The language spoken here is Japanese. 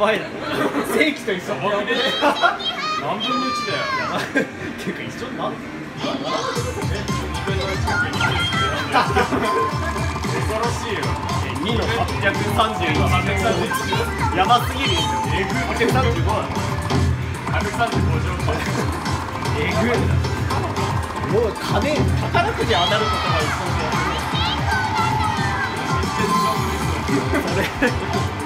ばいな。正規と一緒。 何分の1だよ。 っていうか一緒になん 2分の1かける2恐ろしいよ。 2の830の831やばすぎるよ。 えぐ 835だ。 135乗えぐいな。もう金宝くじ当たることが一緒でやる。それ